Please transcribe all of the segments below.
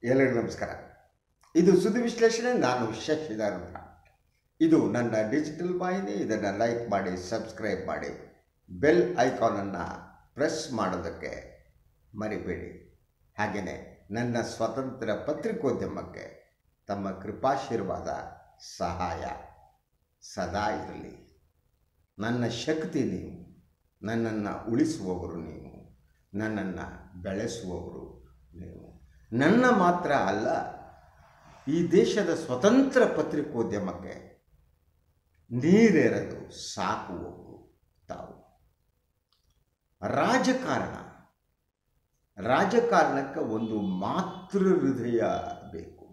ಎಲ್ಲರಿಗೂ ನಮಸ್ಕಾರ. ಇದು ಸುದ್ದಿ ವಿಶ್ಲೇಷಣೆ. ನಾನು ಶಶಿಧರ್. ಇದು ನನ್ನ ಡಿಜಿಟಲ್ ವಾಹಿನಿ. ಇದನ್ನು ಲೈಕ್ ಮಾಡಿ, ಸಬ್ಸ್ಕ್ರೈಬ್ ಮಾಡಿ, ಬೆಲ್ ಐಕಾನನ್ನು ಪ್ರೆಸ್ ಮಾಡೋದಕ್ಕೆ ಮರಿಬೇಡಿ. ಹಾಗೆಯೇ ನನ್ನ ಸ್ವತಂತ್ರ ಪತ್ರಿಕೋದ್ಯಮಕ್ಕೆ ತಮ್ಮ ಕೃಪಾಶೀರ್ವಾದ ಸಹಾಯ ಸದಾ ಇರಲಿ. ನನ್ನ ಶಕ್ತಿ ನೀವು, ನನ್ನನ್ನು ಉಳಿಸುವವರು ನೀವು, ನನ್ನನ್ನು ಬೆಳೆಸುವವರು ನೀವು. ನನ್ನ ಮಾತ್ರ ಅಲ್ಲ, ಈ ದೇಶದ ಸ್ವತಂತ್ರ ಪತ್ರಿಕೋದ್ಯಮಕ್ಕೆ ನೀರೆರೆದು ಸಾಕುವವರು ತಾವು. ರಾಜಕಾರಣಕ್ಕೆ ಒಂದು ಮಾತೃ ಹೃದಯ ಬೇಕು.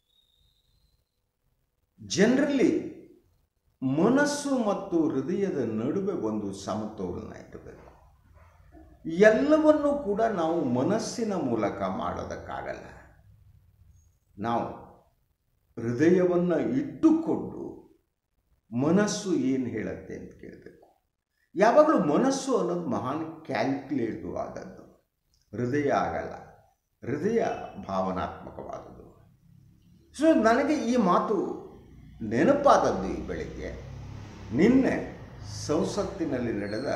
ಜನರಲ್ಲಿ ಮನಸ್ಸು ಮತ್ತು ಹೃದಯದ ನಡುವೆ ಒಂದು ಸಮತೋಲನ ಇರಬೇಕು. ಎಲ್ಲವನ್ನೂ ಕೂಡ ನಾವು ಮನಸ್ಸಿನ ಮೂಲಕ ಮಾಡೋದಕ್ಕಾಗಲ್ಲ. ನಾವು ಹೃದಯವನ್ನು ಇಟ್ಟುಕೊಂಡು ಮನಸ್ಸು ಏನು ಹೇಳುತ್ತೆ ಅಂತ ಕೇಳಬೇಕು. ಯಾವಾಗಲೂ ಮನಸ್ಸು ಅನ್ನೋದು ಮಹಾನ್ ಕ್ಯಾಲ್ಕುಲೇಟಿವ್ ಆದದ್ದು, ಹೃದಯ ಆಗಲ್ಲ. ಹೃದಯ ಭಾವನಾತ್ಮಕವಾದದ್ದು. ಸೊ ನನಗೆ ಈ ಮಾತು ನೆನಪಾದದ್ದು ಈ ಬೆಳಿಗ್ಗೆ. ನಿನ್ನೆ ಸಂಸತ್ತಿನಲ್ಲಿ ನಡೆದ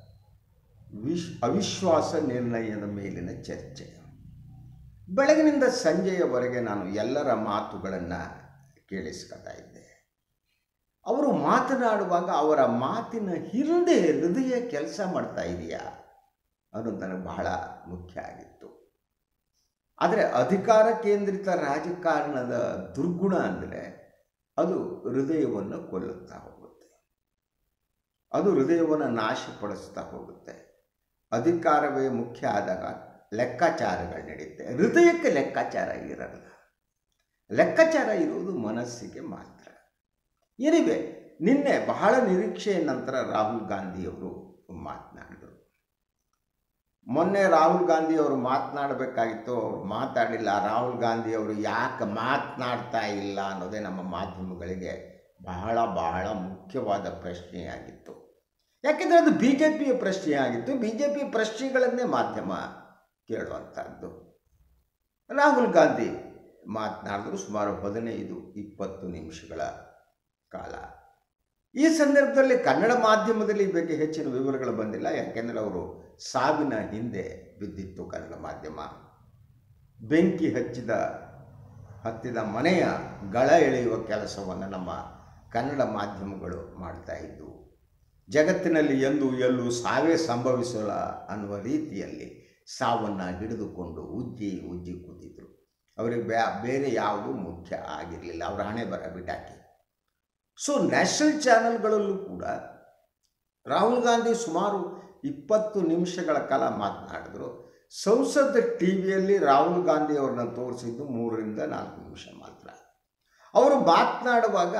ಅವಿಶ್ವಾಸ ನಿರ್ಣಯದ ಮೇಲಿನ ಚರ್ಚೆ. ಬೆಳಗಿನಿಂದ ಸಂಜೆಯವರೆಗೆ ನಾನು ಎಲ್ಲರ ಮಾತುಗಳನ್ನು ಕೇಳಿಸ್ಕೊತಾ ಇದ್ದೆ. ಅವರು ಮಾತನಾಡುವಾಗ ಅವರ ಮಾತಿನ ಹಿಂದೆ ಹೃದಯ ಕೆಲಸ ಮಾಡ್ತಾ ಇದೆಯಾ ಅನ್ನೋದು ನನಗೆ ಬಹಳ ಮುಖ್ಯ ಆಗಿತ್ತು. ಆದರೆ ಅಧಿಕಾರ ಕೇಂದ್ರಿತ ರಾಜಕಾರಣದ ದುರ್ಗುಣ ಅಂದರೆ ಅದು ಹೃದಯವನ್ನು ಕೊಲ್ಲುತ್ತಾ ಹೋಗುತ್ತೆ, ಅದು ಹೃದಯವನ್ನು ನಾಶಪಡಿಸ್ತಾ ಹೋಗುತ್ತೆ. ಅಧಿಕಾರವೇ ಮುಖ್ಯ ಆದಾಗ ಲೆಕ್ಕಾಚಾರಗಳು ನಡೆಯುತ್ತೆ. ಹೃದಯಕ್ಕೆ ಲೆಕ್ಕಾಚಾರ ಇರಲ್ಲ. ಲೆಕ್ಕಾಚಾರ ಇರುವುದು ಮನಸ್ಸಿಗೆ ಮಾತ್ರ. ಏನಿವೆ, ನಿನ್ನೆ ಬಹಳ ನಿರೀಕ್ಷೆಯ ನಂತರ ರಾಹುಲ್ ಗಾಂಧಿಯವರು ಮಾತನಾಡಿದರು. ಮೊನ್ನೆ ರಾಹುಲ್ ಗಾಂಧಿಯವರು ಮಾತನಾಡಬೇಕಾಗಿತ್ತು, ಅವರು ಮಾತಾಡಲಿಲ್ಲ. ರಾಹುಲ್ ಗಾಂಧಿಯವರು ಯಾಕೆ ಮಾತನಾಡ್ತಾ ಇಲ್ಲ ಅನ್ನೋದೇ ನಮ್ಮ ಮಾಧ್ಯಮಗಳಿಗೆ ಬಹಳ ಬಹಳ ಮುಖ್ಯವಾದ ಪ್ರಶ್ನೆಯಾಗಿತ್ತು. ಯಾಕೆಂದರೆ ಅದು ಬಿ ಜೆ ಪಿಯ ಪ್ರಶ್ನೆಯಾಗಿತ್ತು. ಬಿ ಜೆ ಪಿ ಪ್ರಶ್ನೆಗಳನ್ನೇ ಮಾಧ್ಯಮ ಕೇಳುವಂಥದ್ದು. ರಾಹುಲ್ ಗಾಂಧಿ ಮಾತನಾಡಿದ್ರು ಸುಮಾರು 15-20 ನಿಮಿಷಗಳ ಕಾಲ. ಈ ಸಂದರ್ಭದಲ್ಲಿ ಕನ್ನಡ ಮಾಧ್ಯಮದಲ್ಲಿ ಈ ಬಗ್ಗೆ ಹೆಚ್ಚಿನ ವಿವರಗಳು ಬಂದಿಲ್ಲ. ಯಾಕೆಂದರೆ ಅವರು ಸಾವಿನ ಹಿಂದೆ ಬಿದ್ದಿತ್ತು ಕನ್ನಡ ಮಾಧ್ಯಮ. ಬೆಂಕಿ ಹತ್ತಿದ ಮನೆಯ ಗಳ ಎಳೆಯುವ ಕೆಲಸವನ್ನು ನಮ್ಮ ಕನ್ನಡ ಮಾಧ್ಯಮಗಳು ಮಾಡ್ತಾ ಇದ್ದವು. ಜಗತ್ತಿನಲ್ಲಿ ಎಲ್ಲೂ ಸಾವೇ ಸಂಭವಿಸಲ್ಲ ಅನ್ನುವ ರೀತಿಯಲ್ಲಿ ಸಾವನ್ನು ಹಿಡಿದುಕೊಂಡು ಉಜ್ಜಿ ಕೂತಿದ್ರು. ಅವರಿಗೆ ಬೇರೆ ಯಾವುದೂ ಮುಖ್ಯ ಆಗಿರಲಿಲ್ಲ. ಅವರ ಹಣೆ ಬರ ಬಿಟ್ಟಾಕಿ. ಸೊ ನ್ಯಾಷನಲ್ ಚಾನೆಲ್ಗಳಲ್ಲೂ ಕೂಡ ರಾಹುಲ್ ಗಾಂಧಿ ಸುಮಾರು 20 ನಿಮಿಷಗಳ ಕಾಲ ಮಾತನಾಡಿದ್ರು. ಸಂಸತ್ ಟಿ ವಿಯಲ್ಲಿ ರಾಹುಲ್ ಗಾಂಧಿ ಅವ್ರನ್ನ ತೋರಿಸಿದ್ದು 3-4 ನಿಮಿಷ ಮಾತ್ರ. ಅವರು ಮಾತನಾಡುವಾಗ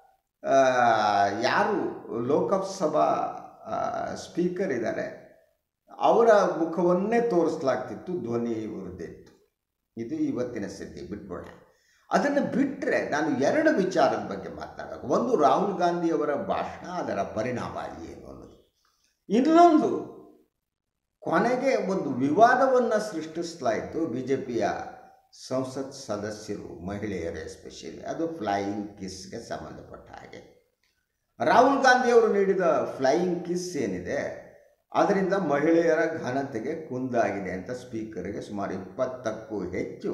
ಯಾರು ಲೋಕಸಭಾ ಸ್ಪೀಕರ್ ಇದ್ದಾರೆ ಅವರ ಮುಖವನ್ನೇ ತೋರಿಸಲಾಗ್ತಿತ್ತು, ಧ್ವನಿ ಇವರದ್ದಿತ್ತು. ಇದು ಇವತ್ತಿನ ಸ್ಥಿತಿ. ಬಿಟ್ಬಿಡ. ಅದನ್ನು ಬಿಟ್ಟರೆ ನಾನು 2 ವಿಚಾರದ ಬಗ್ಗೆ ಮಾತನಾಡಬೇಕು. ಒಂದು, ರಾಹುಲ್ ಗಾಂಧಿಯವರ ಭಾಷಣ, ಅದರ ಪರಿಣಾಮ ಏನು ಅನ್ನೋದು. ಇನ್ನೊಂದು, ಕೊನೆಗೆ ಒಂದು ವಿವಾದವನ್ನು ಸೃಷ್ಟಿಸಲಾಯಿತು ಬಿ ಜೆ ಪಿಯ ಸಂಸತ್ ಸದಸ್ಯರು, ಮಹಿಳೆಯರು ಎಸ್ಪೆಷಲಿ. ಅದು ಫ್ಲೈಯಿಂಗ್ ಕಿಸ್ಗೆ ಸಂಬಂಧಪಟ್ಟ ಹಾಗೆ. ರಾಹುಲ್ ಗಾಂಧಿಯವರು ನೀಡಿದ ಫ್ಲೈಯಿಂಗ್ ಕಿಸ್ ಏನಿದೆ ಅದರಿಂದ ಮಹಿಳೆಯರ ಘನತೆಗೆ ಕುಂದಾಗಿದೆ ಅಂತ ಸ್ಪೀಕರ್ಗೆ ಸುಮಾರು 20ಕ್ಕೂ ಹೆಚ್ಚು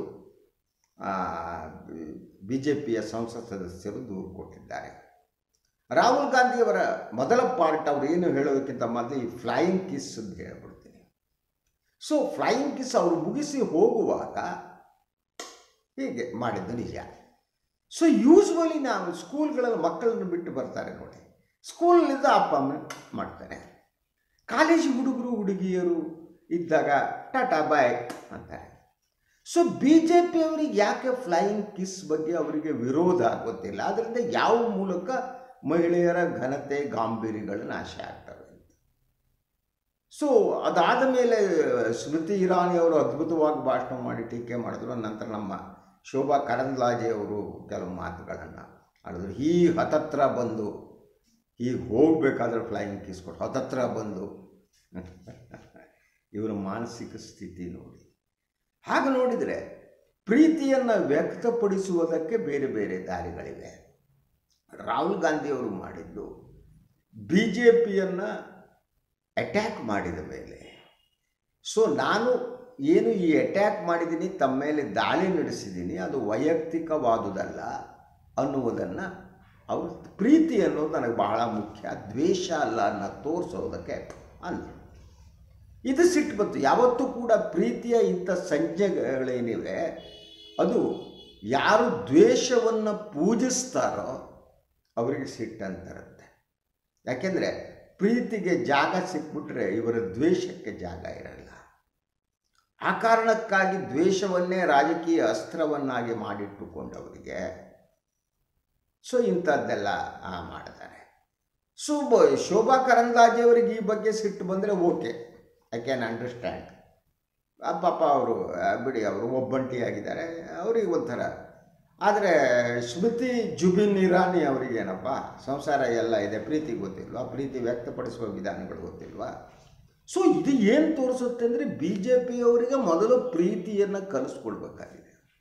ಬಿ ಜೆ ಪಿಯ ಸಂಸತ್ ಸದಸ್ಯರು ದೂರು ಕೊಟ್ಟಿದ್ದಾರೆ. ರಾಹುಲ್ ಗಾಂಧಿಯವರ ಮೊದಲ ಪಾರ್ಟ್ ಅವರು ಏನು ಹೇಳೋದಕ್ಕಿಂತ ಮೊದಲು ಈ ಫ್ಲೈಯಿಂಗ್ ಕಿಸ್ ಅಂತ ಹೇಳ್ಬಿಡ್ತೀನಿ. ಸೊ ಫ್ಲೈಯಿಂಗ್ ಕಿಸ್ ಅವರು ಮುಗಿಸಿ ಹೋಗುವಾಗ ಹೀಗೆ ಮಾಡಿದ್ದು ನಿಜ. ಸೊ ಯೂಶ್ವಲಿ ನಾವು ಸ್ಕೂಲ್ಗಳಲ್ಲಿ ಮಕ್ಕಳನ್ನು ಬಿಟ್ಟು ಬರ್ತಾರೆ ನೋಡಿ, ಸ್ಕೂಲಿಂದ ಅಪ್ಪ ಅಮ್ಮ ಮಾಡ್ತಾರೆ. ಕಾಲೇಜು ಹುಡುಗರು ಹುಡುಗಿಯರು ಇದ್ದಾಗ ಟಾಟಾ ಬಾಯ್ ಅಂತಾರೆ. ಸೊ ಬಿ ಜೆ ಪಿಯವರಿಗೆ ಯಾಕೆ ಫ್ಲೈಯಿಂಗ್ ಕಿಸ್ ಬಗ್ಗೆ ಅವರಿಗೆ ವಿರೋಧ ಗೊತ್ತಿಲ್ಲ. ಅದರಿಂದ ಯಾವ ಮೂಲಕ ಮಹಿಳೆಯರ ಘನತೆ ಗಾಂಭೀರ್ಯಗಳು ನಾಶ ಆಗ್ತವೆ ಅಂತ. ಸೊ ಅದಾದ ಮೇಲೆ ಸ್ಮೃತಿ ಇರಾನಿ ಅವರು ಅದ್ಭುತವಾಗಿ ಭಾಷಣ ಮಾಡಿ ಟೀಕೆ ಮಾಡಿದ್ರು. ನಂತರ ನಮ್ಮ ಶೋಭಾ ಕರಂದ್ಲಾಜೆ ಅವರು ಕೆಲವು ಮಾತುಗಳನ್ನು ಆಡಿದ್ರು. ಹತ್ತತ್ರ ಬಂದು ಈಗ ಹೋಗಬೇಕಾದ್ರೆ ಫ್ಲೈಯಿಂಗ್ ಕಿಸ್ ಕೊಟ್ಟು ಹತ್ತತ್ರ ಬಂದು ಇವರ ಮಾನಸಿಕ ಸ್ಥಿತಿ ನೋಡಿ. ಹಾಗೆ ನೋಡಿದರೆ ಪ್ರೀತಿಯನ್ನು ವ್ಯಕ್ತಪಡಿಸುವುದಕ್ಕೆ ಬೇರೆ ಬೇರೆ ದಾರಿಗಳಿವೆ. ರಾಹುಲ್ ಗಾಂಧಿಯವರು ಮಾಡಿದ್ದು BJPಯನ್ನು ಅಟ್ಯಾಕ್ ಮಾಡಿದ ಮೇಲೆ, ಸೊ ನಾನು ಏನು ಈ ಅಟ್ಯಾಕ್ ಮಾಡಿದ್ದೀನಿ, ತಮ್ಮ ಮೇಲೆ ದಾಳಿ ನಡೆಸಿದ್ದೀನಿ, ಅದು ವೈಯಕ್ತಿಕವಾದುದಲ್ಲ ಅನ್ನುವುದನ್ನು ಅವರು, ಪ್ರೀತಿ ಅನ್ನೋದು ನನಗೆ ಬಹಳ ಮುಖ್ಯ, ದ್ವೇಷ ಅಲ್ಲ ಅನ್ನೋ ತೋರಿಸೋದಕ್ಕೆ ಅಂದರು. ಇದು ಸಿಟ್ಟು ಬಂತು. ಯಾವತ್ತೂ ಕೂಡ ಪ್ರೀತಿಯ ಇಂಥ ಸಂಜ್ಞೆಗಳೇನಿವೆ ಅದು ಯಾರು ದ್ವೇಷವನ್ನು ಪೂಜಿಸ್ತಾರೋ ಅವರಿಗೆ ಸಿಟ್ಟಂತಿರುತ್ತೆ. ಯಾಕೆಂದರೆ ಪ್ರೀತಿಗೆ ಜಾಗ ಸಿಕ್ಬಿಟ್ರೆ ಇವರ ದ್ವೇಷಕ್ಕೆ ಜಾಗ ಇರಲ್ಲ. ಆ ಕಾರಣಕ್ಕಾಗಿ ದ್ವೇಷವನ್ನೇ ರಾಜಕೀಯ ಅಸ್ತ್ರವನ್ನಾಗಿ ಮಾಡಿಟ್ಟುಕೊಂಡವರಿಗೆ ಸೊ ಇಂಥದ್ದೆಲ್ಲ ಮಾಡ್ತಾರೆ. ಸೊ ಶೋಭಾ ಕರಂದ್ಲಾಜೆಯವರಿಗೆ ಈ ಬಗ್ಗೆ ಸಿಟ್ಟು ಬಂದರೆ ಓಕೆ, ಐ ಕ್ಯಾನ್ ಅಂಡರ್ಸ್ಟ್ಯಾಂಡ್. ಪಾಪ ಅವರು ಬಿಡಿ, ಅವರು ಒಬ್ಬಂಟಿಯಾಗಿದ್ದಾರೆ, ಅವರಿಗೆ ಒಂಥರ. ಆದರೆ ಸ್ಮೃತಿ ಜುಬಿನ್ ಇರಾನಿ ಅವರಿಗೇನಪ್ಪ ಸಂಸಾರ ಎಲ್ಲ ಇದೆ, ಪ್ರೀತಿ ಗೊತ್ತಿಲ್ವಾ, ಪ್ರೀತಿ ವ್ಯಕ್ತಪಡಿಸುವ ವಿಧಾನಗಳು ಗೊತ್ತಿಲ್ವಾ? ಸೊ ಇದು ಏನು ತೋರಿಸುತ್ತೆ ಅಂದರೆ BJPಯವರಿಗೆ ಮೊದಲು ಪ್ರೀತಿಯನ್ನು ಕಲಿಸ್ಕೊಳ್ಬೇಕಾಗಿದೆ.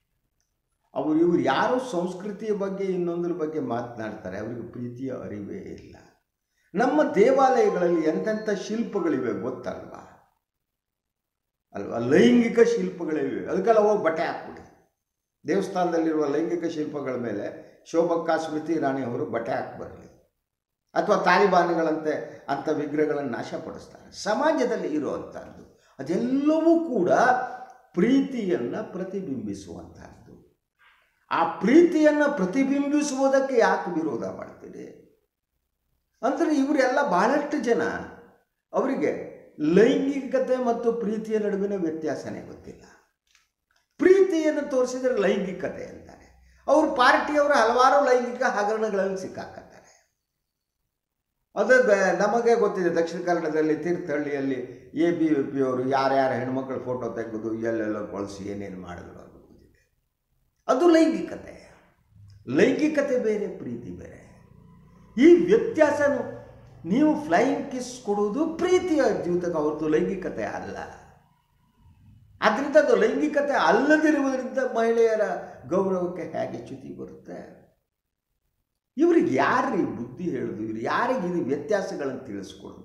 ಇವರು ಯಾರು ಸಂಸ್ಕೃತಿಯ ಬಗ್ಗೆ ಇನ್ನೊಂದರ ಬಗ್ಗೆ ಮಾತನಾಡ್ತಾರೆ ಅವರಿಗೆ ಪ್ರೀತಿಯ ಅರಿವೇ ಇಲ್ಲ. ನಮ್ಮ ದೇವಾಲಯಗಳಲ್ಲಿ ಎಂತೆಂಥ ಶಿಲ್ಪಗಳಿವೆ ಗೊತ್ತಲ್ವಾ? ಅಲ್ವಾ? ಲೈಂಗಿಕ ಶಿಲ್ಪಗಳಿವೆ. ಅದಕ್ಕೆಲ್ಲ ಹೋಗಿ ಬಟ್ಟೆ ಹಾಕ್ಬಿಡಿ. ದೇವಸ್ಥಾನದಲ್ಲಿರುವ ಲೈಂಗಿಕ ಶಿಲ್ಪಗಳ ಮೇಲೆ ಶೋಭಕ್ಕ ಸ್ಮೃತಿ ಇರಾನಿ ಅವರು ಬಟ್ಟೆ ಹಾಕಿ ಬರಲಿ, ಅಥವಾ ತಾಲಿಬಾನಿಗಳಂತೆ ಅಂಥ ವಿಗ್ರಹಗಳನ್ನು ನಾಶಪಡಿಸ್ತಾರೆ. ಸಮಾಜದಲ್ಲಿ ಇರುವಂಥದ್ದು ಅದೆಲ್ಲವೂ ಕೂಡ ಪ್ರೀತಿಯನ್ನು ಪ್ರತಿಬಿಂಬಿಸುವಂಥದ್ದು. ಆ ಪ್ರೀತಿಯನ್ನು ಪ್ರತಿಬಿಂಬಿಸುವುದಕ್ಕೆ ಯಾಕೆ ವಿರೋಧ ಮಾಡ್ತೀರಿ ಅಂದರೆ ಇವರೆಲ್ಲ ಬಹಳಷ್ಟು ಜನ ಅವರಿಗೆ ಲೈಂಗಿಕತೆ ಮತ್ತು ಪ್ರೀತಿಯ ನಡುವಿನ ವ್ಯತ್ಯಾಸನೇ ಗೊತ್ತಿಲ್ಲ. ಪ್ರೀತಿಯನ್ನು ತೋರಿಸಿದರೆ ಲೈಂಗಿಕತೆ ಅಂತಾರೆ. ಅವರು ಪಾರ್ಟಿಯವರು ಹಲವಾರು ಲೈಂಗಿಕ ಹಗರಣಗಳಲ್ಲಿ ಸಿಕ್ಕಾಕತ್ತಾರೆ. ಅದು ನಮಗೆ ಗೊತ್ತಿದೆ. ದಕ್ಷಿಣ ಕನ್ನಡದಲ್ಲಿ ತೀರ್ಥಹಳ್ಳಿಯಲ್ಲಿ ABVP ಅವರು ಯಾರ್ಯಾರ ಹೆಣ್ಮಕ್ಳ ಫೋಟೋ ತೆಗೆದು ಎಲ್ಲೆಲ್ಲ ಬಳಸಿ ಏನೇನು ಮಾಡಿದ್ರು ಅದು ಗೊತ್ತಿದೆ. ಅದು ಲೈಂಗಿಕತೆ. ಲೈಂಗಿಕತೆ ಬೇರೆ, ಪ್ರೀತಿ ಬೇರೆ. ಈ ವ್ಯತ್ಯಾಸನು ನೀವು ಫ್ಲೈಯಿಂಗ್ ಕಿಸ್ ಕೊಡುವುದು ಪ್ರೀತಿಯ ಜೀವಿತಕ್ಕೆ ಹೊರತು ಲೈಂಗಿಕತೆ ಅಲ್ಲ. ಆದ್ದರಿಂದ ಅದು ಲೈಂಗಿಕತೆ ಅಲ್ಲದಿರುವುದರಿಂದ ಮಹಿಳೆಯರ ಗೌರವಕ್ಕೆ ಹೇಗೆ ಚ್ಯುತಿ ಬರುತ್ತೆ? ಇವ್ರಿಗೆ ಯಾರಿಗೆ ಬುದ್ಧಿ ಹೇಳೋದು? ಇವ್ರು ಯಾರಿಗೆ ಇದು ವ್ಯತ್ಯಾಸಗಳನ್ನು ತಿಳಿಸ್ಕೊಡೋದು?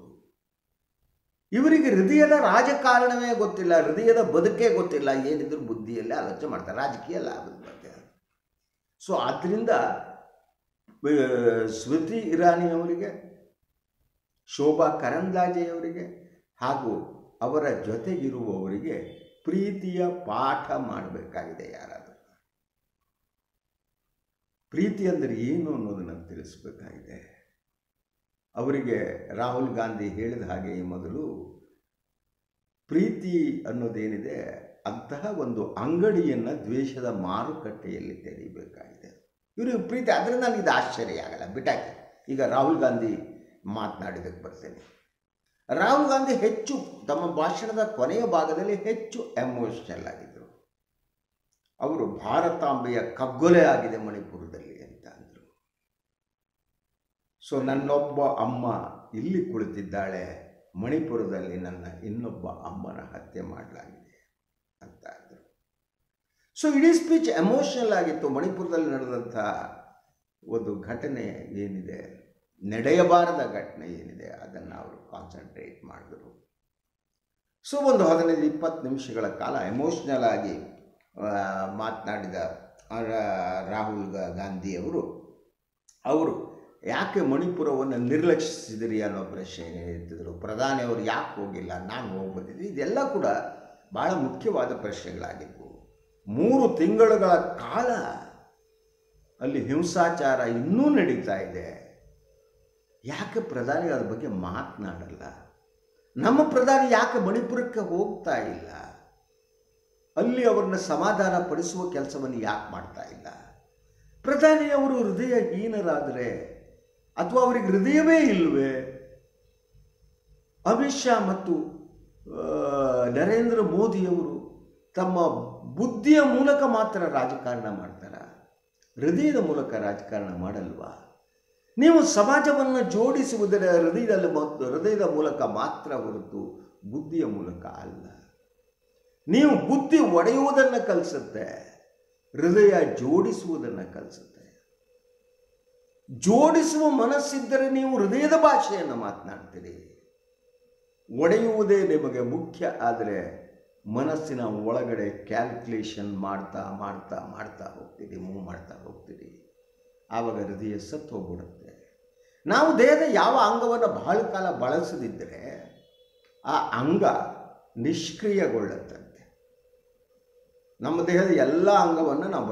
ಇವರಿಗೆ ಹೃದಯದ ರಾಜಕಾರಣವೇ ಗೊತ್ತಿಲ್ಲ, ಹೃದಯದ ಬದುಕೇ ಗೊತ್ತಿಲ್ಲ. ಏನಿದ್ರು ಬುದ್ಧಿಯಲ್ಲೇ ಆಲೋಚನೆ ಮಾಡ್ತಾರೆ, ರಾಜಕೀಯ ಲಾಭದ ಬಗ್ಗೆ. ಸೊ ಆದ್ದರಿಂದ ಸ್ಮೃತಿ ಇರಾನಿಯವರಿಗೆ, ಶೋಭಾ ಕರಂದ್ಲಾಜೆಯವರಿಗೆ ಹಾಗೂ ಅವರ ಜೊತೆಗಿರುವವರಿಗೆ ಪ್ರೀತಿಯ ಪಾಠ ಮಾಡಬೇಕಾಗಿದೆ. ಯಾರಾದರೂ ಪ್ರೀತಿ ಅಂದರೆ ಏನು ಅನ್ನೋದನ್ನು ತಿಳಿಸಬೇಕಾಗಿದೆ ಅವರಿಗೆ. ರಾಹುಲ್ ಗಾಂಧಿ ಹೇಳಿದ ಹಾಗೆ ಈ ಮೊದಲು ಪ್ರೀತಿ ಅನ್ನೋದೇನಿದೆ ಅಂತಹ ಒಂದು ಅಂಗಡಿಯನ್ನು ದ್ವೇಷದ ಮಾರುಕಟ್ಟೆಯಲ್ಲಿ ತೆರೀಬೇಕಾಗಿದೆ. ಇವರು ಪ್ರೀತಿ, ಅದರಿಂದ ನನಗೆ ಇದು ಆಶ್ಚರ್ಯ ಆಗಲ್ಲ, ಬಿಟ್ಟಾಕಿ. ಈಗ ರಾಹುಲ್ ಗಾಂಧಿ ಮಾತನಾಡಿದಕ್ಕೆ ಬರ್ತೇನೆ. ರಾಹುಲ್ ಗಾಂಧಿ ಹೆಚ್ಚು ತಮ್ಮ ಭಾಷಣದ ಕೊನೆಯ ಭಾಗದಲ್ಲಿ ಹೆಚ್ಚು ಎಮೋಷನಲ್ ಆಗಿದ್ದರು. ಅವರು ಭಾರತಾಂಬೆಯ ಕಗ್ಗೊಲೆ ಆಗಿದೆ ಮಣಿಪುರದಲ್ಲಿ ಅಂತ ಅಂದರು. ಸೊ ನನ್ನೊಬ್ಬ ಅಮ್ಮ ಇಲ್ಲಿ ಕುಳಿತಿದ್ದಾಳೆ, ಮಣಿಪುರದಲ್ಲಿ ನನ್ನ ಇನ್ನೊಬ್ಬ ಅಮ್ಮನ ಹತ್ಯೆ ಮಾಡಲಾಗಿದೆ ಅಂತ ಅಂದರು. ಸೊ ಇಡೀ ಸ್ಪೀಚ್ ಎಮೋಷನಲ್ ಆಗಿತ್ತು. ಮಣಿಪುರದಲ್ಲಿ ನಡೆದಂಥ ಒಂದು ಘಟನೆ ಏನಿದೆ, ನಡೆಯಬಾರದ ಘಟನೆ ಏನಿದೆ, ಅದನ್ನು ಅವರು ಕಾನ್ಸಂಟ್ರೇಟ್ ಮಾಡಿದರು. ಸೊ ಒಂದು 15-20 ನಿಮಿಷಗಳ ಕಾಲ ಎಮೋಷ್ನಲ್ ಆಗಿ ಮಾತನಾಡಿದ ರಾಹುಲ್ ಗಾಂಧಿಯವರು ಯಾಕೆ ಮಣಿಪುರವನ್ನು ನಿರ್ಲಕ್ಷಿಸಿದಿರಿ ಅನ್ನೋ ಪ್ರಶ್ನೆ ಎತ್ತಿದ್ರು. ಪ್ರಧಾನಿಯವರು ಯಾಕೆ ಹೋಗಿಲ್ಲ, ನಾನು ಹೋಗ್ಬಂದಿದ್ದೆ. ಇದೆಲ್ಲ ಕೂಡ ಭಾಳ ಮುಖ್ಯವಾದ ಪ್ರಶ್ನೆಗಳಾಗಿದ್ದವು. 3 ತಿಂಗಳುಗಳ ಕಾಲ ಅಲ್ಲಿ ಹಿಂಸಾಚಾರ ಇನ್ನೂ ನಡೀತಾ ಇದೆ. ಯಾಕೆ ಪ್ರಧಾನಿ ಅದ್ರ ಬಗ್ಗೆ ಮಾತನಾಡಲ್ಲ? ನಮ್ಮ ಪ್ರಧಾನಿ ಯಾಕೆ ಮಣಿಪುರಕ್ಕೆ ಹೋಗ್ತಾ ಇಲ್ಲ? ಅಲ್ಲಿ ಅವ್ರನ್ನ ಸಮಾಧಾನ ಪಡಿಸುವ ಕೆಲಸವನ್ನು ಯಾಕೆ ಮಾಡ್ತಾ ಇಲ್ಲ? ಪ್ರಧಾನಿಯವರು ಹೃದಯಹೀನರಾದರೆ ಅಥವಾ ಅವರಿಗೆ ಹೃದಯವೇ ಇಲ್ಲವೇ? ಅಮಿತ್ ಶಾ ಮತ್ತು ನರೇಂದ್ರ ಮೋದಿಯವರು ತಮ್ಮ ಬುದ್ಧಿಯ ಮೂಲಕ ಮಾತ್ರ ರಾಜಕಾರಣ ಮಾಡ್ತಾರ, ಹೃದಯದ ಮೂಲಕ ರಾಜಕಾರಣ ಮಾಡಲ್ವಾ? ನೀವು ಸಮಾಜವನ್ನು ಜೋಡಿಸುವುದರ ಹೃದಯದ ಮೂಲಕ ಮಾತ್ರ ಹೊರತು ಬುದ್ಧಿಯ ಮೂಲಕ ಅಲ್ಲ. ನೀವು ಬುದ್ಧಿ ಒಡೆಯುವುದನ್ನು ಕಲಿಸುತ್ತೆ, ಹೃದಯ ಜೋಡಿಸುವುದನ್ನು ಕಲಿಸುತ್ತೆ. ಜೋಡಿಸುವ ಮನಸ್ಸಿದ್ದರೆ ನೀವು ಹೃದಯದ ಭಾಷೆಯನ್ನು ಮಾತನಾಡ್ತೀರಿ. ಒಡೆಯುವುದೇ ನಿಮಗೆ ಮುಖ್ಯ, ಆದರೆ ಮನಸ್ಸಿನ ಒಳಗಡೆ ಕ್ಯಾಲ್ಕುಲೇಷನ್ ಮಾಡ್ತಾ ಮಾಡ್ತಾ ಮಾಡ್ತಾ ಹೋಗ್ತೀರಿ, ಮೂವ್ ಮಾಡ್ತಾ ಹೋಗ್ತೀರಿ. ಆವಾಗ ಹೃದಯ ಸತ್ತು ಹೋಗ್ಬಿಡುತ್ತೆ. ನಾವು ದೇಹದ ಯಾವ ಅಂಗವನ್ನು ಬಹಳ ಕಾಲ ಬಳಸದಿದ್ದರೆ ಆ ಅಂಗ ನಿಷ್ಕ್ರಿಯಗೊಳ್ಳುತ್ತಂತೆ. ನಮ್ಮ ದೇಹದ ಎಲ್ಲ ಅಂಗವನ್ನು ನಾವು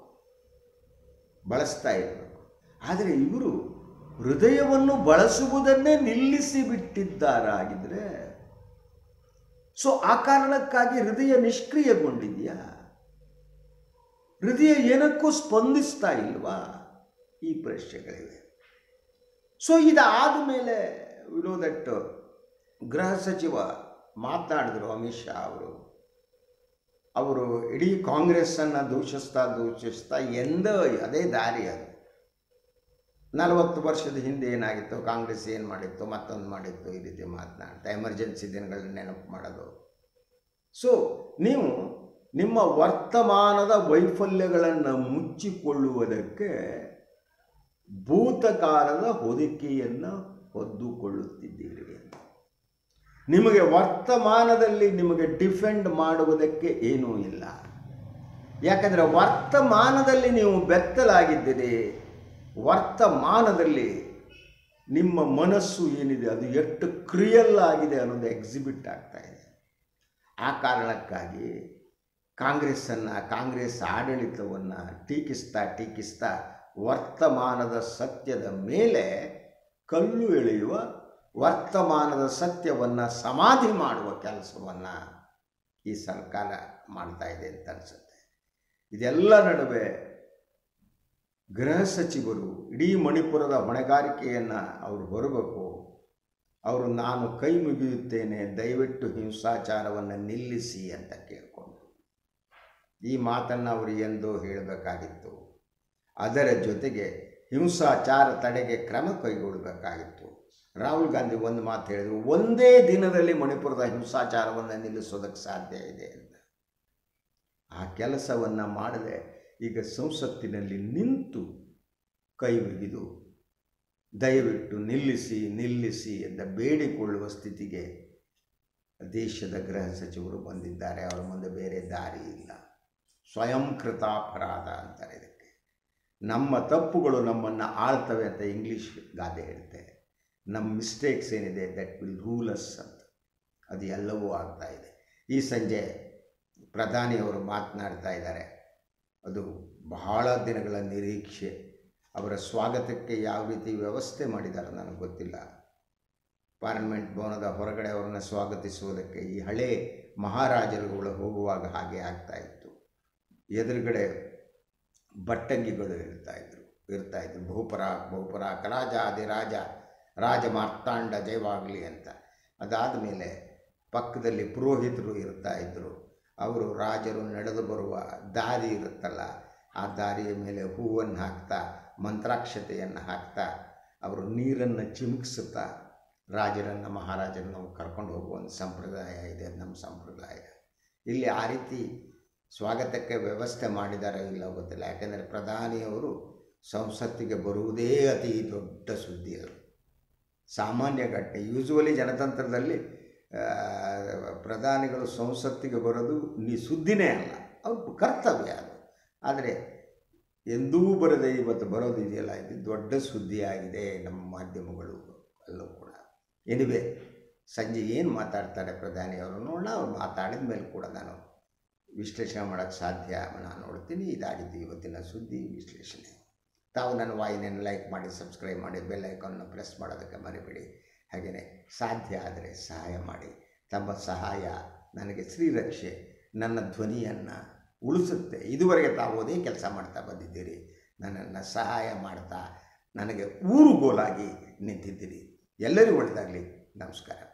ಬಳಸ್ತಾ ಇರಬೇಕು. ಆದರೆ ಇವರು ಹೃದಯವನ್ನು ಬಳಸುವುದನ್ನೇ ನಿಲ್ಲಿಸಿ ಬಿಟ್ಟಿದ್ದಾರಾಗಿದ್ರೆ, ಸೊ ಆ ಕಾರಣಕ್ಕಾಗಿ ಹೃದಯ ನಿಷ್ಕ್ರಿಯಗೊಂಡಿದೆಯಾ? ಹೃದಯ ಏನಕ್ಕೂ ಸ್ಪಂದಿಸ್ತಾ ಇಲ್ವಾ? ಈ ಪ್ರಶ್ನೆಗಳಿವೆ. ಸೊ ಇದಾದ ಮೇಲೆ ವಿನೋದಟ್ಟು ಗೃಹ ಸಚಿವ ಮಾತನಾಡಿದ್ರು. ಅಮಿತ್ ಶಾ ಅವರು ಇಡೀ ಕಾಂಗ್ರೆಸ್ಸನ್ನು ದೂಷಿಸ್ತಾ ಅದೇ ದಾರಿ ಅದು. 40 ವರ್ಷದ ಹಿಂದೆ ಏನಾಗಿತ್ತು, ಕಾಂಗ್ರೆಸ್ ಏನು ಮಾಡಿತ್ತು, ಮತ್ತೊಂದು ಮಾಡಿತ್ತು, ಈ ರೀತಿ ಮಾತನಾಡ್ತಾ ಎಮರ್ಜೆನ್ಸಿ ದಿನಗಳನ್ನ ನೆನಪು ಮಾಡೋದು. ಸೊ ನೀವು ನಿಮ್ಮ ವರ್ತಮಾನದ ವೈಫಲ್ಯಗಳನ್ನು ಮುಚ್ಚಿಕೊಳ್ಳುವುದಕ್ಕೆ ಭೂತಕಾಲದ ಹೊದಿಕೆಯನ್ನು ಹೊದ್ದುಕೊಳ್ಳುತ್ತಿದ್ದೀರಿ. ನಿಮಗೆ ವರ್ತಮಾನದಲ್ಲಿ ನಿಮಗೆ ಡಿಫೆಂಡ್ ಮಾಡುವುದಕ್ಕೆ ಏನೂ ಇಲ್ಲ. ಯಾಕಂದರೆ ವರ್ತಮಾನದಲ್ಲಿ ನೀವು ಬೆತ್ತಲಾಗಿದ್ದೀರಿ. ವರ್ತಮಾನದಲ್ಲಿ ನಿಮ್ಮ ಮನಸ್ಸು ಏನಿದೆ ಅದು ಎಷ್ಟು ಕ್ರಿಯಲ್ ಆಗಿದೆ ಅನ್ನೋದು ಎಕ್ಸಿಬಿಟ್ ಆಗ್ತಾ ಇದೆ. ಆ ಕಾರಣಕ್ಕಾಗಿ ಕಾಂಗ್ರೆಸ್ ಆಡಳಿತವನ್ನು ಟೀಕಿಸ್ತಾ ವರ್ತಮಾನದ ಸತ್ಯದ ಮೇಲೆ ಕಲ್ಲು ಎಳೆಯುವ, ವರ್ತಮಾನದ ಸತ್ಯವನ್ನು ಸಮಾಧಿ ಮಾಡುವ ಕೆಲಸವನ್ನು ಈ ಸರ್ಕಾರ ಮಾಡ್ತಾ ಇದೆ ಅಂತ ಅನಿಸುತ್ತೆ. ಇದೆಲ್ಲ ನಡುವೆ ಗೃಹ ಸಚಿವರು ಇಡೀ ಮಣಿಪುರದ ಹೊಣೆಗಾರಿಕೆಯನ್ನು ಅವರು ಹೊರಬೇಕು. ಅವರು ನಾನು ಕೈ ಮುಗಿಯುತ್ತೇನೆ, ದಯವಿಟ್ಟು ಹಿಂಸಾಚಾರವನ್ನು ನಿಲ್ಲಿಸಿ ಅಂತ ಕೇಳಿಕೊಂಡು ಈ ಮಾತನ್ನು ಅವರು ಎಂದೋ ಹೇಳಬೇಕಾಗಿತ್ತು. ಅದರ ಜೊತೆಗೆ ಹಿಂಸಾಚಾರ ತಡೆಗೆ ಕ್ರಮ ಕೈಗೊಳ್ಳಬೇಕಾಗಿತ್ತು. ರಾಹುಲ್ ಗಾಂಧಿ ಒಂದು ಮಾತು ಹೇಳಿದರು, ಒಂದೇ ದಿನದಲ್ಲಿ ಮಣಿಪುರದ ಹಿಂಸಾಚಾರವನ್ನು ನಿಲ್ಲಿಸೋದಕ್ಕೆ ಸಾಧ್ಯ ಇದೆ ಅಂತ. ಆ ಕೆಲಸವನ್ನು ಮಾಡದೆ ಈಗ ಸಂಸತ್ತಿನಲ್ಲಿ ನಿಂತು ಕೈ ಮುಗಿದು ದಯವಿಟ್ಟು ನಿಲ್ಲಿಸಿ ಅಂತ ಬೇಡಿಕೊಳ್ಳುವ ಸ್ಥಿತಿಗೆ ದೇಶದ ಗೃಹ ಸಚಿವರು ಬಂದಿದ್ದಾರೆ. ಅವರ ಮುಂದೆ ಬೇರೆ ದಾರಿ ಇಲ್ಲ. ಸ್ವಯಂಕೃತ ಅಪರಾಧ ಅಂತಾರೆ ಇದಕ್ಕೆ. ನಮ್ಮ ತಪ್ಪುಗಳು ನಮ್ಮನ್ನು ಆಳ್ತವೆ ಅಂತ ಇಂಗ್ಲೀಷ್ ಗಾದೆ ಹೇಳುತ್ತೆ. ನಮ್ಮ ಮಿಸ್ಟೇಕ್ಸ್ ಏನಿದೆ ದಟ್ ವಿಲ್ ರೂಲ್ ಅಸ್ ಅಂತ, ಅದು ಎಲ್ಲವೂ ಆಗ್ತಾ ಇದೆ. ಈ ಸಂಜೆ ಪ್ರಧಾನಿಯವರು ಮಾತನಾಡ್ತಾ ಇದ್ದಾರೆ. ಅದು ಬಹಳ ದಿನಗಳ ನಿರೀಕ್ಷೆ. ಅವರ ಸ್ವಾಗತಕ್ಕೆ ಯಾವ ರೀತಿ ವ್ಯವಸ್ಥೆ ಮಾಡಿದ್ದಾರೆ ನನಗೆ ಗೊತ್ತಿಲ್ಲ. ಪಾರ್ಲಿಮೆಂಟ್ ಭವನದ ಹೊರಗಡೆ ಅವರನ್ನು ಸ್ವಾಗತಿಸುವುದಕ್ಕೆ ಈ ಹಳೆ ಮಹಾರಾಜರುಗಳು ಹೋಗುವಾಗ ಹಾಗೆ ಆಗ್ತಾ ಇತ್ತು. ಎದುರುಗಡೆ ಬಟ್ಟಂಗಿಗಳು ಇರ್ತಾಯಿದ್ರು. ಬಹುಪರಾಕ್ ರಾಜ ಅಧಿರಾಜ ರಾಜ ಮಾರ್ತಾಂಡ ಜಯವಾಗಲಿ ಅಂತ. ಅದಾದ ಮೇಲೆ ಪಕ್ಕದಲ್ಲಿ ಪುರೋಹಿತರು ಇರ್ತಾಯಿದ್ರು. ಅವರು ರಾಜರು ನಡೆದು ಬರುವ ದಾರಿ ಇರುತ್ತಲ್ಲ, ಆ ದಾರಿಯ ಮೇಲೆ ಹೂವನ್ನು ಹಾಕ್ತಾ ಮಂತ್ರಾಕ್ಷತೆಯನ್ನು ಹಾಕ್ತಾ ಅವರು ನೀರನ್ನು ಚಿಮುಕಿಸುತ್ತಾ ರಾಜರನ್ನು ಮಹಾರಾಜರನ್ನು ಕರ್ಕೊಂಡು ಹೋಗುವ ಒಂದು ಸಂಪ್ರದಾಯ ಇದೆ. ನಮ್ಮ ಸಂಪ್ರದಾಯ ಇಲ್ಲಿ ಆ ರೀತಿ ಸ್ವಾಗತಕ್ಕೆ ವ್ಯವಸ್ಥೆ ಮಾಡಿದಾರೋ ಇಲ್ಲ ಗೊತ್ತಿಲ್ಲ. ಯಾಕೆಂದರೆ ಪ್ರಧಾನಿಯವರು ಸಂಸತ್ತಿಗೆ ಬರುವುದೇ ಅತಿ ದೊಡ್ಡ ಸುದ್ದಿ. ಅದು ಸಾಮಾನ್ಯ ಘಟನೆ. ಯೂಸುವಲಿ ಜನತಂತ್ರದಲ್ಲಿ ಪ್ರಧಾನಿಗಳು ಸಂಸತ್ತಿಗೆ ಬರೋದು ಸುದ್ದಿನೇ ಅಲ್ಲ, ಅವ್ರ ಕರ್ತವ್ಯ ಅದು. ಆದರೆ ಎಂದೂ ಬರದೆ ಇವತ್ತು ಬರೋದಿದೆಯಲ್ಲ, ಇದು ದೊಡ್ಡ ಸುದ್ದಿಯಾಗಿದೆ ನಮ್ಮ ಮಾಧ್ಯಮಗಳು ಅಲ್ಲೂ ಕೂಡ. ಎನಿವೆ ಸಂಜೆ ಏನು ಮಾತಾಡ್ತಾರೆ ಪ್ರಧಾನಿಯವರು ನೋಡೋಣ. ಅವ್ರು ಮಾತಾಡಿದ ಮೇಲೆ ಕೂಡ ನಾನು ವಿಶ್ಲೇಷಣೆ ಮಾಡೋಕ್ಕೆ ಸಾಧ್ಯ ನಾನು ನೋಡ್ತೀನಿ. ಇದಾಗಿದ್ದು ಇವತ್ತಿನ ಸುದ್ದಿ ವಿಶ್ಲೇಷಣೆ. ತಾವು ನನ್ನ ವಾಹಿನಿಯನ್ನು ಲೈಕ್ ಮಾಡಿ, ಸಬ್ಸ್ಕ್ರೈಬ್ ಮಾಡಿ, ಬೆಲ್ ಐಕಾನ್ನ ಪ್ರೆಸ್ ಮಾಡೋದಕ್ಕೆ ಮರಿಬೇಡಿ. ಹಾಗೆಯೇ ಸಾಧ್ಯ ಆದರೆ ಸಹಾಯ ಮಾಡಿ. ತಮ್ಮ ಸಹಾಯ ನನಗೆ ಶ್ರೀರಕ್ಷೆ, ನನ್ನ ಧ್ವನಿಯನ್ನು ಉಳಿಸುತ್ತೆ. ಇದುವರೆಗೆ ತಾವು ಅದೇ ಕೆಲಸ ಮಾಡ್ತಾ ಬಂದಿದ್ದೀರಿ. ನನ್ನನ್ನು ಸಹಾಯ ಮಾಡ್ತಾ ನನಗೆ ಊರುಗೋಲಾಗಿ ನಿಂತಿದ್ದೀರಿ. ಎಲ್ಲರಿಗೂ ಒಳ್ಳೆಯದಾಗಲಿ. ನಮಸ್ಕಾರ.